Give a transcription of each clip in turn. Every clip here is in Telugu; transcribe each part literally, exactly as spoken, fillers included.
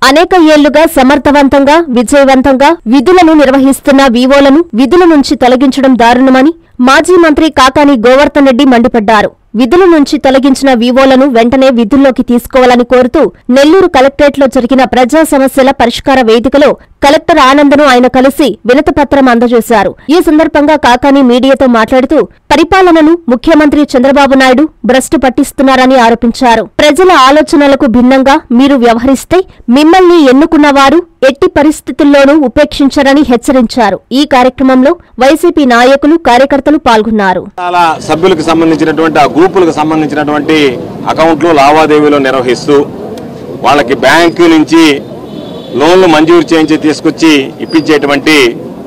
అనేక ఏళ్లుగా సమర్థవంతంగా విజయవంతంగా విధులను నిర్వహిస్తున్న వీవోలను విధుల నుంచి తొలగించడం దారుణమని మాజీ మంత్రి కాకాని గోవర్ధన్ రెడ్డి మండిపడ్డారు. విధుల నుంచి తొలగించిన వీవోలను వెంటనే విధుల్లోకి తీసుకోవాలని కోరుతూ నెల్లూరు కలెక్టరేట్లో జరిగిన ప్రజా సమస్యల పరిష్కార వేదికలో కలెక్టర్ ఆనందను ఆయన కలిసి వినతిపత్రం అందజేశారు. ఈ సందర్భంగా కాకాని మీడియాతో మాట్లాడుతూ పరిపాలనను ముఖ్యమంత్రి చంద్రబాబు నాయుడు భ్రష్టు పట్టిస్తున్నారని ఆరోపించారు. ప్రజల ఆలోచనలకు భిన్నంగా మీరు వ్యవహరిస్తే మిమ్మల్ని ఎన్నుకున్న వారు ఎట్టి పరిస్థితుల్లోనూ ఉపేక్షించరని హెచ్చరించారు. ఈ కార్యక్రమంలో వైసీపీ నాయకులు కార్యకర్తలు పాల్గొన్నారు. సభ్యులకు సంబంధించినటువంటి ఆ గ్రూపులకు సంబంధించినటువంటి అకౌంట్లు లావాదేవీలు నిర్వహిస్తూ వాళ్ళకి బ్యాంకు నుంచి లోన్లు మంజూరు చేయించి తీసుకొచ్చి ఇప్పించేటువంటి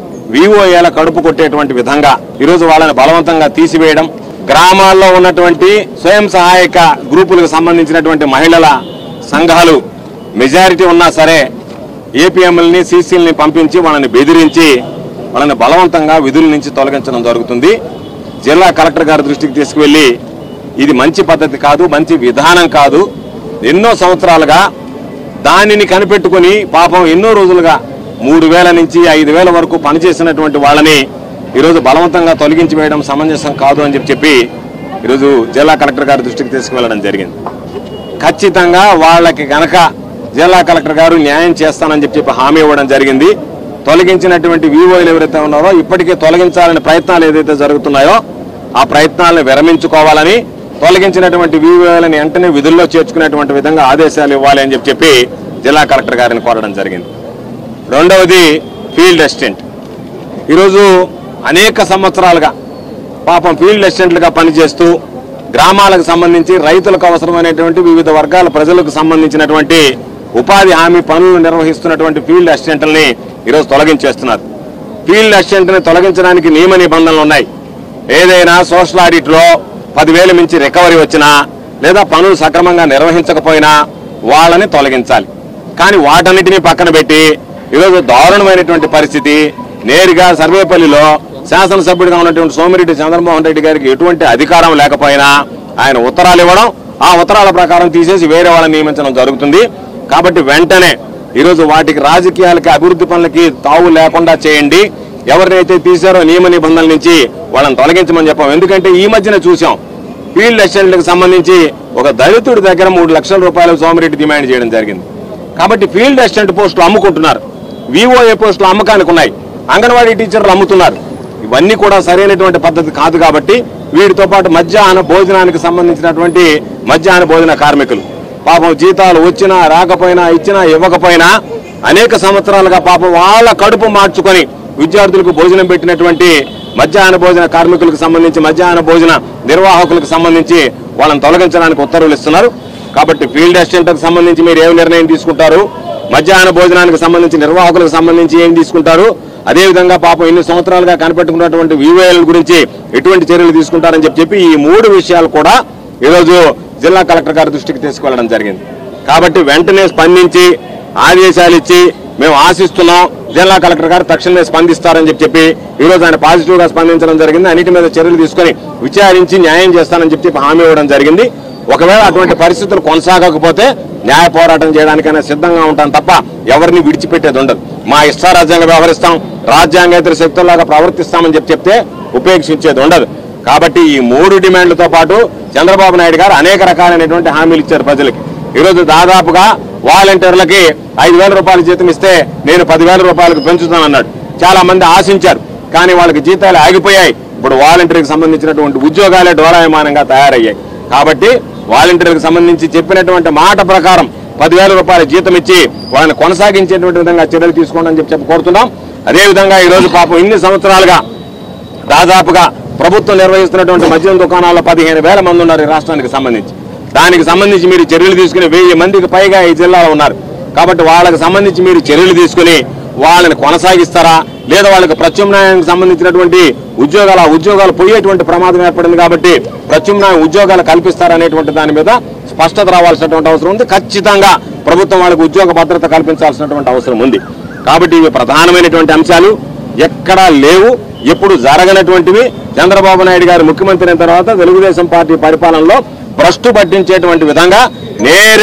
వివోఏల కడుపు కొట్టేటువంటి విధంగా ఈరోజు వాళ్ళని బలవంతంగా తీసివేయడం, గ్రామాల్లో ఉన్నటువంటి స్వయం సహాయక గ్రూపులకు సంబంధించినటువంటి మహిళల సంఘాలు మెజారిటీ ఉన్నా సరే ఏపీఎంఎల్ని సీసీలని పంపించి వాళ్ళని బెదిరించి వాళ్ళని బలవంతంగా విధుల నుంచి తొలగించడం జరుగుతుంది. జిల్లా కలెక్టర్ గారి దృష్టికి తీసుకువెళ్లి ఇది మంచి పద్ధతి కాదు, మంచి విధానం కాదు, ఎన్నో సంవత్సరాలుగా దానిని కనిపెట్టుకుని పాపం ఎన్నో రోజులుగా మూడు వేల నుంచి ఐదు వేల వరకు పనిచేసినటువంటి వాళ్ళని ఈరోజు బలవంతంగా తొలగించి వేయడం సమంజసం కాదు అని చెప్పి చెప్పి ఈరోజు జిల్లా కలెక్టర్ గారి దృష్టికి తీసుకువెళ్ళడం జరిగింది. ఖచ్చితంగా వాళ్ళకి గనక జిల్లా కలెక్టర్ గారు న్యాయం చేస్తానని చెప్పి చెప్పి హామీ ఇవ్వడం జరిగింది. తొలగించినటువంటి వీవోలు ఎవరైతే ఉన్నారో ఇప్పటికే తొలగించాలనే ప్రయత్నాలు ఏదైతే జరుగుతున్నాయో ఆ ప్రయత్నాలను విరమించుకోవాలని, తొలగించినటువంటి వీవోలను వెంటనే విధుల్లో చేర్చుకునేటువంటి విధంగా ఆదేశాలు ఇవ్వాలి అని చెప్పి చెప్పి జిల్లా కలెక్టర్ గారిని కోరడం జరిగింది. రెండవది ఫీల్డ్ అసిస్టెంట్. ఈరోజు అనేక సంవత్సరాలుగా పాపం ఫీల్డ్ అసిస్టెంట్లుగా పనిచేస్తూ గ్రామాలకు సంబంధించి రైతులకు అవసరమైనటువంటి వివిధ వర్గాల ప్రజలకు సంబంధించినటువంటి ఉపాధి హామీ పనులు నిర్వహిస్తున్నటువంటి ఫీల్డ్ అసిస్టెంట్లని ఈరోజు తొలగించేస్తున్నారు. ఫీల్డ్ అసిస్టెంట్ని తొలగించడానికి నియమ నిబంధనలు ఉన్నాయి. ఏదైనా సోషల్ ఆడిట్లో పదివేల మించి రికవరీ వచ్చినా లేదా పనులు సక్రమంగా నిర్వహించకపోయినా వాళ్ళని తొలగించాలి. కానీ వాటన్నిటినీ పక్కన పెట్టి ఈరోజు దారుణమైనటువంటి పరిస్థితి. నేరుగా సర్వేపల్లిలో శాసనసభ్యుడిగా ఉన్నటువంటి సోమిరెడ్డి చంద్రమోహన్ రెడ్డి గారికి ఎటువంటి అధికారం లేకపోయినా ఆయన ఉత్తరాలు ఇవ్వడం, ఆ ఉత్తరాల ప్రకారం తీసేసి వేరే వాళ్ళని నియమించడం జరుగుతుంది. కాబట్టి వెంటనే ఈరోజు వాటికి రాజకీయాలకి అభివృద్ధి పనులకి తావు లేకుండా చేయండి. ఎవరినైతే తీశారో నియమ నిబంధనల నుంచి వాళ్ళని తొలగించమని చెప్పాం. ఎందుకంటే ఈ మధ్యన చూసాం ఫీల్డ్ అసిస్టెంట్లకు సంబంధించి ఒక దళితుడి దగ్గర మూడు లక్షల రూపాయలు సోమిరెడ్డి డిమాండ్ చేయడం జరిగింది. కాబట్టి ఫీల్డ్ అసిస్టెంట్ పోస్టులు అమ్ముకుంటున్నారు, వివోఏ పోస్టులు అమ్మకానికి ఉన్నాయి, అంగన్వాడీ టీచర్లు అమ్ముతున్నారు. ఇవన్నీ కూడా సరైనటువంటి పద్ధతి కాదు. కాబట్టి వీటితో పాటు మధ్యాహ్న భోజనానికి సంబంధించినటువంటి మధ్యాహ్న భోజన కార్మికులు పాపం జీతాలు వచ్చినా రాకపోయినా ఇచ్చినా ఇవ్వకపోయినా అనేక సంవత్సరాలుగా పాపం వాళ్ళ కడుపు మార్చుకొని విద్యార్థులకు భోజనం పెట్టినటువంటి మధ్యాహ్న భోజన కార్మికులకు సంబంధించి మధ్యాహ్న భోజన నిర్వాహకులకు సంబంధించి వాళ్ళని తొలగించడానికి ఉత్తర్వులు ఇస్తున్నారు. కాబట్టి ఫీల్డ్ అసిస్టెంట్కి సంబంధించి మీరు ఏం నిర్ణయం తీసుకుంటారు, మధ్యాహ్న భోజనానికి సంబంధించి నిర్వాహకులకు సంబంధించి ఏం తీసుకుంటారు, అదేవిధంగా పాపం ఎన్ని సంవత్సరాలుగా కనిపెట్టుకున్నటువంటి వివోఎల్ గురించి ఎటువంటి చర్యలు తీసుకుంటారని చెప్పి చెప్పి ఈ మూడు విషయాలు కూడా ఈరోజు జిల్లా కలెక్టర్ గారి దృష్టికి తీసుకువెళ్ళడం జరిగింది. కాబట్టి వెంటనే స్పందించి ఆదేశాలు ఇచ్చి మేము ఆశిస్తున్నాం జిల్లా కలెక్టర్ గారు తక్షణమే స్పందిస్తారని చెప్పి చెప్పి ఈరోజు ఆయన పాజిటివ్గా స్పందించడం జరిగింది. అన్నిటి మీద చర్యలు తీసుకొని విచారించి న్యాయం చేస్తానని చెప్పి హామీ ఇవ్వడం జరిగింది. ఒకవేళ అటువంటి పరిస్థితులు కొనసాగకపోతే న్యాయ పోరాటం చేయడానికైనా సిద్ధంగా ఉంటాం తప్ప ఎవరిని విడిచిపెట్టేది ఉండదు. మా ఇష్టారాజ్యాంగం వ్యవహరిస్తాం, రాజ్యాంగేతర శక్తుల్లాగా ప్రవర్తిస్తామని చెప్పి చెప్తే ఉపేక్షించేది ఉండదు. కాబట్టి ఈ మూడు డిమాండ్లతో పాటు చంద్రబాబు నాయుడు గారు అనేక రకాలైనటువంటి హామీలు ఇచ్చారు ప్రజలకి. ఈరోజు దాదాపుగా వాలంటీర్లకి ఐదు వేల రూపాయల జీతం ఇస్తే నేను పదివేల రూపాయలకు పెంచుతానన్నాడు. చాలా మంది ఆశించారు, కానీ వాళ్ళకి జీతాలు ఆగిపోయాయి. ఇప్పుడు వాలంటీర్కి సంబంధించినటువంటి ఉద్యోగాలే డోరాయమానంగా తయారయ్యాయి. కాబట్టి వాలంటీర్లకు సంబంధించి చెప్పినటువంటి మాట ప్రకారం పదివేల రూపాయల జీతం ఇచ్చి వాళ్ళని కొనసాగించేటువంటి విధంగా చర్యలు తీసుకోండి అని చెప్పి చెప్పి కోరుతున్నాం. అదేవిధంగా ఈరోజు పాపం ఇన్ని సంవత్సరాలుగా దాదాపుగా ప్రభుత్వం నిర్వహిస్తున్నటువంటి మద్యం దుకాణాల్లో పదిహేను వేల మంది ఉన్నారు ఈ రాష్ట్రానికి సంబంధించి. దానికి సంబంధించి మీరు చర్యలు తీసుకుని వెయ్యి మందికి పైగా ఈ జిల్లాలో ఉన్నారు. కాబట్టి వాళ్ళకి సంబంధించి మీరు చర్యలు తీసుకుని వాళ్ళని కొనసాగిస్తారా, లేదా వాళ్ళకి ప్రత్యామ్నాయానికి సంబంధించినటువంటి ఉద్యోగాలు ఆ ఉద్యోగాలు పోయేటువంటి ప్రమాదం ఏర్పడింది. కాబట్టి ప్రత్యామ్నాయ ఉద్యోగాలు కల్పిస్తారనేటువంటి దాని మీద స్పష్టత రావాల్సినటువంటి అవసరం ఉంది. ఖచ్చితంగా ప్రభుత్వం వాళ్ళకి ఉద్యోగ భద్రత కల్పించాల్సినటువంటి అవసరం ఉంది. కాబట్టి ఇవి ప్రధానమైనటువంటి అంశాలు ఎక్కడా లేవు, ఎప్పుడు జరగనటువంటివి. చంద్రబాబు నాయుడు గారు ముఖ్యమంత్రి అయిన తర్వాత తెలుగుదేశం పార్టీ పరిపాలనలో భ్రష్టు పట్టించేటువంటి విధంగా నేరుగా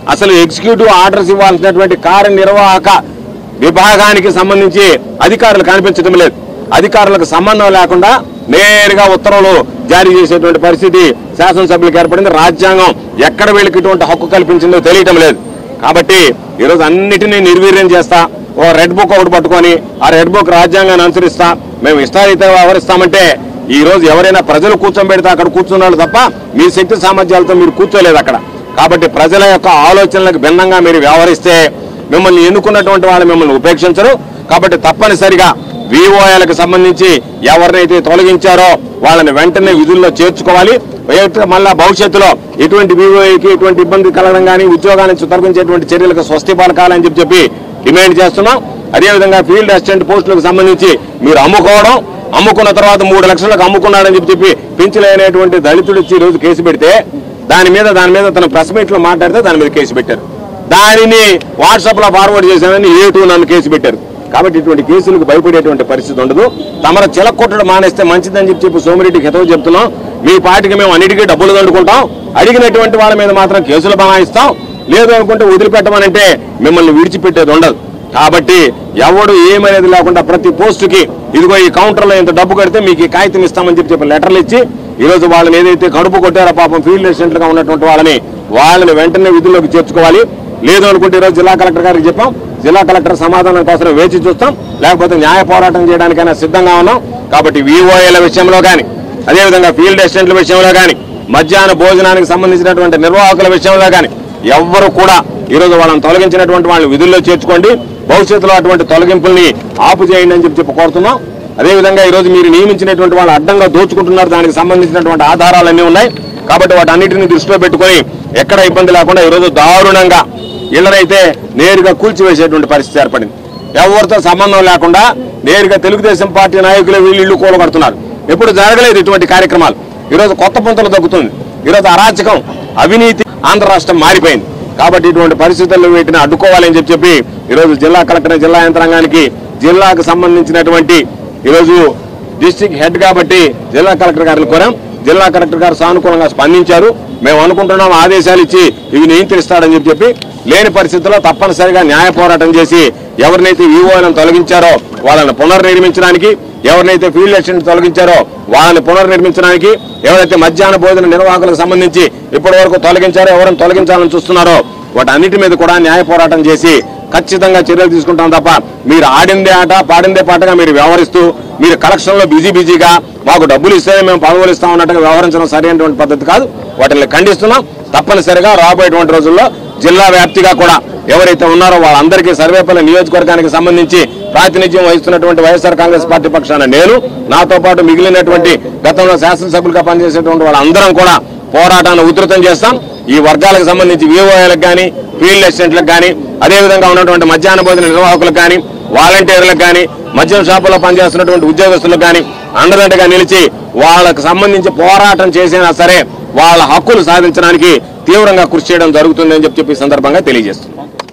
అసలు ఎగ్జిక్యూటివ్ ఆర్డర్స్ ఇవ్వాల్సినటువంటి కార్యనిర్వాహక విభాగానికి సంబంధించి అధికారులు కనిపించడం లేదు. అధికారులకు సంబంధం లేకుండా నేరుగా ఉత్తర్వులు జారీ చేసేటువంటి పరిస్థితి శాసనసభ్యులకు ఏర్పడింది. రాజ్యాంగం ఎక్కడ వీళ్ళకి ఇటువంటి హక్కు కల్పించిందో తెలియటం లేదు. కాబట్టి ఈరోజు అన్నిటినీ నిర్వీర్యం చేస్తా, ఓ రెడ్ బుక్ ఒకటి పట్టుకొని ఆ రెడ్ బుక్ రాజ్యాంగాన్ని అనుసరిస్తా మేము ఇష్టారీతిగా వ్యవహరిస్తామంటే ఈ రోజు ఎవరైనా ప్రజలు కూర్చోబెడితే అక్కడ కూర్చున్నాడు తప్ప మీ శక్తి సామర్థ్యాలతో మీరు కూర్చోలేదు అక్కడ. కాబట్టి ప్రజల యొక్క ఆలోచనలకు భిన్నంగా మీరు వ్యవహరిస్తే మిమ్మల్ని ఎన్నుకున్నటువంటి వాళ్ళు మిమ్మల్ని ఉపేక్షించరు. కాబట్టి తప్పనిసరిగా వివోఏలకు సంబంధించి ఎవరినైతే తొలగించారో వాళ్ళని వెంటనే విధుల్లో చేర్చుకోవాలి. మళ్ళా భవిష్యత్తులో ఎటువంటి వివోఏకి ఎటువంటి ఇబ్బంది కలగడం కానీ ఉద్యోగాల నుంచి తొలగించేటువంటి చర్యలకు స్వస్తి పలకాలని చెప్పి చెప్పి డిమాండ్ చేస్తున్నాం. అదేవిధంగా ఫీల్డ్ అసిస్టెంట్ పోస్టులకు సంబంధించి మీరు అమ్ముకోవడం, అమ్ముకున్న తర్వాత మూడు లక్షలకు అమ్ముకున్నాడని చెప్పి చెప్పి పింఛలేనటువంటి దళితుడు ఇచ్చి రోజు కేసు పెడితే దాని మీద దాని మీద తన ప్రెస్ మీట్ లో మాట్లాడితే దాని మీద కేసు పెట్టారు. దానిని వాట్సాప్ లో ఫార్వర్డ్ చేశానని ఏ టూ నన్ను కేసు పెట్టారు. కాబట్టి ఇటువంటి కేసులకు భయపడేటువంటి పరిస్థితి ఉండదు. తమరు చిలకొట్టడం మానేస్తే మంచిదని చెప్పి చెప్పి సోమిరెడ్డికి హితవు చెప్తున్నాం. మీ పార్టీకి మేము అన్నిటికీ డబ్బులు దండుకుంటాం, అడిగినటువంటి వాళ్ళ మీద మాత్రం కేసులు బనాయిస్తాం, లేదు అనుకుంటే వదిలిపెట్టమనంటే మిమ్మల్ని విడిచిపెట్టేది ఉండదు. కాబట్టి ఎవడు ఏమనేది లేకుండా ప్రతి పోస్టుకి ఇదిగో ఈ కౌంటర్లో ఇంత డబ్బు కడితే మీకు ఈ కాగితం ఇస్తామని చెప్పి చెప్పి లెటర్లు ఇచ్చి ఈరోజు వాళ్ళని ఏదైతే కడుపు కొట్టారో పాపం ఫీల్డ్ అసిస్టెంట్లుగా ఉన్నటువంటి వాళ్ళని వాళ్ళని వెంటనే విధుల్లోకి చేర్చుకోవాలి. లేదు అనుకుంటే ఈరోజు జిల్లా కలెక్టర్ గారికి చెప్పాం, జిల్లా కలెక్టర్ సమాధానం కోసం వేచి చూస్తాం, లేకపోతే న్యాయ పోరాటం చేయడానికైనా సిద్ధంగా ఉన్నాం. కాబట్టి వివోఏల విషయంలో కానీ అదేవిధంగా ఫీల్డ్ అసిస్టెంట్ల విషయంలో కానీ మధ్యాహ్న భోజనానికి సంబంధించినటువంటి నిర్వాహకుల విషయంలో కానీ ఎవ్వరు కూడా ఈరోజు వాళ్ళని తొలగించినటువంటి వాళ్ళని విధుల్లో చేర్చుకోండి. భవిష్యత్తులో అటువంటి తొలగింపుల్ని ఆపు చేయండి అని చెప్పి చెప్పి కోరుతున్నాం. అదేవిధంగా ఈరోజు మీరు నియమించినటువంటి వాళ్ళు అడ్డంగా దోచుకుంటున్నారు, దానికి సంబంధించినటువంటి ఆధారాలన్నీ ఉన్నాయి. కాబట్టి వాటి అన్నింటినీ దృష్టిలో పెట్టుకుని ఎక్కడ ఇబ్బంది లేకుండా ఈరోజు దారుణంగా ఇళ్లనైతే నేరుగా కూల్చివేసేటువంటి పరిస్థితి ఏర్పడింది. ఎవరితో సంబంధం లేకుండా నేరుగా తెలుగుదేశం పార్టీ నాయకులు వీళ్ళు ఇళ్లు కూలగొడుతున్నారు. ఎప్పుడు జరగలేదు ఇటువంటి కార్యక్రమాలు. ఈరోజు కొత్త పొంతలు దక్కుతుంది. ఈరోజు అరాచకం, అవినీతి ఆంధ్ర రాష్ట్రం మారిపోయింది. కాబట్టి ఇటువంటి పరిస్థితుల్లో వీటిని అడ్డుకోవాలని చెప్పి చెప్పి ఈరోజు జిల్లా కలెక్టర్, జిల్లా యంత్రాంగానికి జిల్లాకు సంబంధించినటువంటి ఈరోజు డిస్ట్రిక్ట్ హెడ్ కాబట్టి జిల్లా కలెక్టర్ గారిని కోరాం. జిల్లా కలెక్టర్ గారు సానుకూలంగా స్పందించారు. మేము అనుకుంటున్నాం ఆదేశాలు ఇచ్చి ఇవి నియంత్రిస్తాడని చెప్పి చెప్పి లేని పరిస్థితుల్లో తప్పనిసరిగా న్యాయ పోరాటం చేసి ఎవరినైతే వివోలను తొలగించారో వాళ్ళని పునర్నిర్మించడానికి, ఎవరినైతే ఫీల్డ్ అసిస్టెంట్ తొలగించారో వాళ్ళని పునర్నిర్మించడానికి, ఎవరైతే మధ్యాహ్న భోజన నిర్వాహకులకు సంబంధించి ఇప్పటి వరకు తొలగించారో ఎవరిని తొలగించాలని చూస్తున్నారో వాటన్నిటి మీద కూడా న్యాయ పోరాటం చేసి ఖచ్చితంగా చర్యలు తీసుకుంటాం తప్ప మీరు ఆడిందే ఆట పాడిందే పాటగా మీరు వ్యవహరిస్తూ మీరు కలెక్షన్ లో బిజీ బిజీగా మాకు డబ్బులు ఇస్తేనే మేము పదవులు ఇస్తాం అన్నట్టుగా వ్యవహరించడం సరైనటువంటి పద్ధతి కాదు. వాటిని ఖండిస్తున్నాం. తప్పనిసరిగా రాబోయేటువంటి రోజుల్లో జిల్లా వ్యాప్తిగా కూడా ఎవరైతే ఉన్నారో వాళ్ళందరికీ సర్వేపల్లి నియోజకవర్గానికి సంబంధించి ప్రాతినిధ్యం వహిస్తున్నటువంటి వైఎస్ఆర్ కాంగ్రెస్ పార్టీ పక్షాన నేను, నాతో పాటు మిగిలినటువంటి గతంలో శాసనసభ్యులుగా పనిచేసేటువంటి వాళ్ళందరం కూడా పోరాటాన్ని ఉధృతం చేస్తాం. ఈ వర్గాలకు సంబంధించి వివోఏలకు కానీ ఫీల్డ్ అసిస్టెంట్లకు కానీ అదేవిధంగా ఉన్నటువంటి మధ్యాహ్న భోజన నిర్వాహకులకు కానీ వాలంటీర్లకు కానీ మద్యం షాపులో పనిచేస్తున్నటువంటి ఉద్యోగస్తులకు కానీ అండదండగా నిలిచి వాళ్ళకు సంబంధించి పోరాటం చేసినా సరే వాళ్ళ హక్కులు సాధించడానికి తీవ్రంగా కృషి చేయడం జరుగుతుందని చెప్పి చెప్పి సందర్భంగా తెలియజేస్తున్నాం.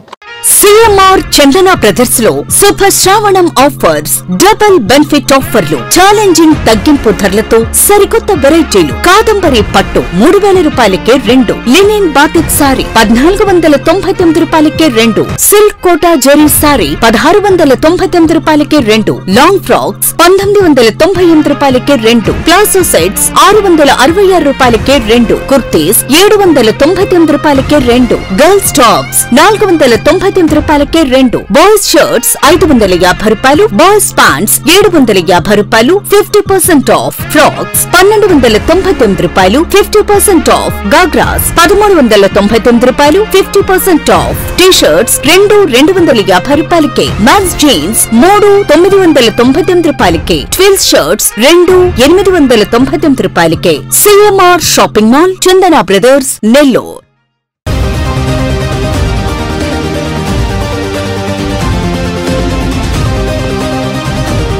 సిఎంఆర్ చందన బ్రదర్స్ లో Subha Sravanam offers, double benefit ఆఫర్లు, ఛాలెంజింగ్ తగ్గింపు ధరలతో సరికొత్త వెరైటీలు. కాదంబరి పట్టు మూడు వేల రూపాయలకే రెండు, లినిన్ బాటిక్ సారీ పద్నాలుగు వందల తొంభై తొమ్మిది రూపాయలకే రెండు, సిల్క్ కోటా జరీ సారీ పదహారు వందల తొంభై తొమ్మిది రూపాయలకే రెండు, లాంగ్ ఫ్రాక్స్ పంతొమ్మిది వందల తొంభై ఎనిమిది రూపాయలకే రెండు, ప్లాజో సెట్స్ ఆరు వందల అరవై ఆరు రూపాయలకే రెండు, కుర్తీస్ ఏడు వందల తొంభై తొమ్మిది రూపాయలకే రెండు, గర్ల్స్ టాప్స్ నాలుగు వందల తొంభై తొమ్మిది రూపాయలకే రెండు, బాయ్స్ షర్ట్స్ ఐదు వందల యాభై రూపాయలు, బాయ్స్ ప్యాంట్స్ ఏడు వందల యాభై రూపాయలు, ఫిఫ్టీ పర్సెంట్ ఆఫ్, ఫ్రాక్స్ పన్నెండు వందల తొంభై తొమ్మిది రూపాయలు, ఫిఫ్టీ పర్సెంట్ ఆఫ్, గాగ్రాస్ పదమూడు వందల తొంభై తొమ్మిది రూపాయలు, fifty percent off, T shirts రెండు రెండు వందల యాభై రూపాయలకే, మ్యాన్స్ జీన్స్ మూడు తొమ్మిది వందల తొంభై తొమ్మిది రూపాయలకే, ట్విల్స్ షర్ట్స్ రెండు ఎనిమిది వందల తొంభై తొమ్మిది రూపాయలకే. CMR shopping mall, Chandana Brothers, Nellore.